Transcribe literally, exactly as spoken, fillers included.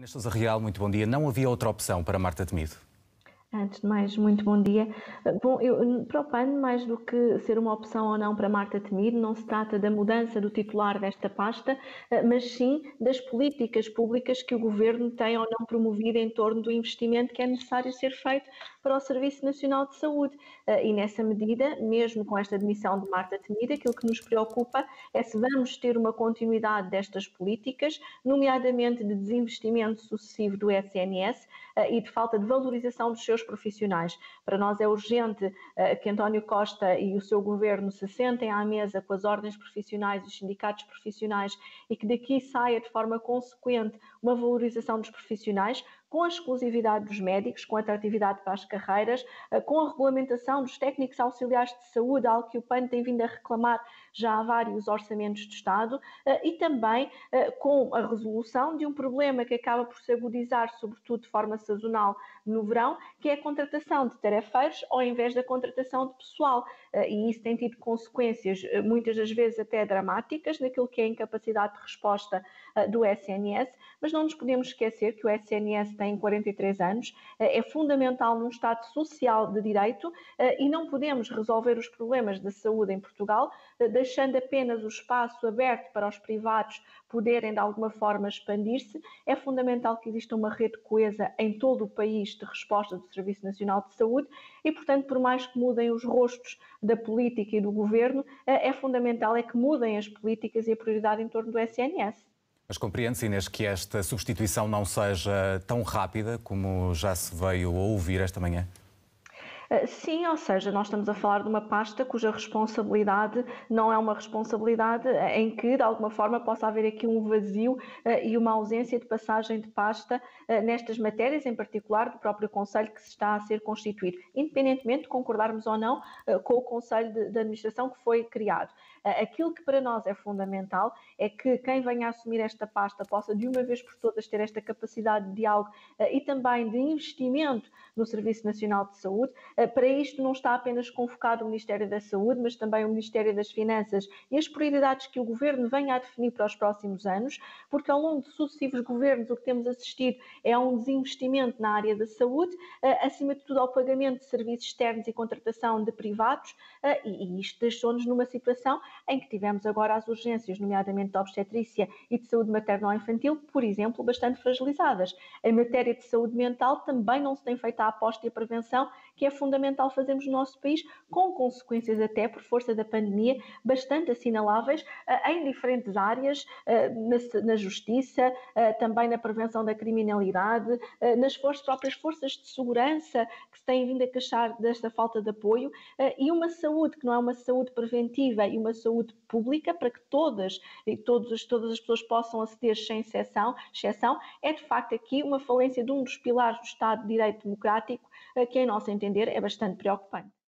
Inês Sousa Real, muito bom dia. Não havia outra opção para Marta Temido? Antes de mais, muito bom dia. Bom, eu, para o P A N, mais do que ser uma opção ou não para Marta Temido, não se trata da mudança do titular desta pasta, mas sim das políticas públicas que o Governo tem ou não promovido em torno do investimento que é necessário ser feito para o Serviço Nacional de Saúde. E nessa medida, mesmo com esta demissão de Marta Temido, aquilo que nos preocupa é se vamos ter uma continuidade destas políticas, nomeadamente de desinvestimento sucessivo do S N S e de falta de valorização dos seus profissionais. Para nós é urgente uh, que António Costa e o seu governo se sentem à mesa com as ordens profissionais e os sindicatos profissionais e que daqui saia de forma consequente uma valorização dos profissionais, com a exclusividade dos médicos, com a atratividade para as carreiras, uh, com a regulamentação dos técnicos auxiliares de saúde, algo que o P A N tem vindo a reclamar já há vários orçamentos de Estado, uh, e também uh, com a resolução de um problema que acaba por se agudizar, sobretudo de forma sazonal no verão, que é a contratação de tarefeiros ao invés da contratação de pessoal. E isso tem tido consequências, muitas das vezes até dramáticas, naquilo que é a incapacidade de resposta do S N S, mas não nos podemos esquecer que o S N S tem quarenta e três anos, é fundamental num Estado social de direito e não podemos resolver os problemas da saúde em Portugal deixando apenas o espaço aberto para os privados poderem de alguma forma expandir-se. É fundamental que exista uma rede coesa em todo o país de resposta do Serviço Nacional de Saúde e, portanto, por mais que mudem os rostos da política e do governo, é fundamental é que mudem as políticas e a prioridade em torno do S N S. Mas compreende-se, Inês, que esta substituição não seja tão rápida como já se veio a ouvir esta manhã? Sim, ou seja, nós estamos a falar de uma pasta cuja responsabilidade não é uma responsabilidade em que, de alguma forma, possa haver aqui um vazio e uma ausência de passagem de pasta nestas matérias, em particular do próprio Conselho que se está a ser constituído, independentemente de concordarmos ou não com o Conselho de, de Administração que foi criado. Aquilo que para nós é fundamental é que quem venha a assumir esta pasta possa, de uma vez por todas, ter esta capacidade de diálogo e também de investimento no Serviço Nacional de Saúde. Para isto não está apenas convocado o Ministério da Saúde, mas também o Ministério das Finanças e as prioridades que o Governo venha a definir para os próximos anos, porque ao longo de sucessivos governos o que temos assistido é a um desinvestimento na área da saúde, acima de tudo ao pagamento de serviços externos e contratação de privados, e isto deixou-nos numa situação em que tivemos agora as urgências, nomeadamente de obstetrícia e de saúde materno-infantil, por exemplo, bastante fragilizadas. Em matéria de saúde mental também não se tem feito a aposta e a prevenção que é fundamental fazermos no nosso país, com consequências até por força da pandemia bastante assinaláveis em diferentes áreas, na justiça, também na prevenção da criminalidade, nas próprias forças de segurança que se têm vindo a queixar desta falta de apoio, e uma saúde que não é uma saúde preventiva e uma saúde pública para que todas e todos, todas as pessoas possam aceder sem exceção, exceção, é de facto aqui uma falência de um dos pilares do Estado de Direito Democrático que, em nosso entender, é bastante preocupante.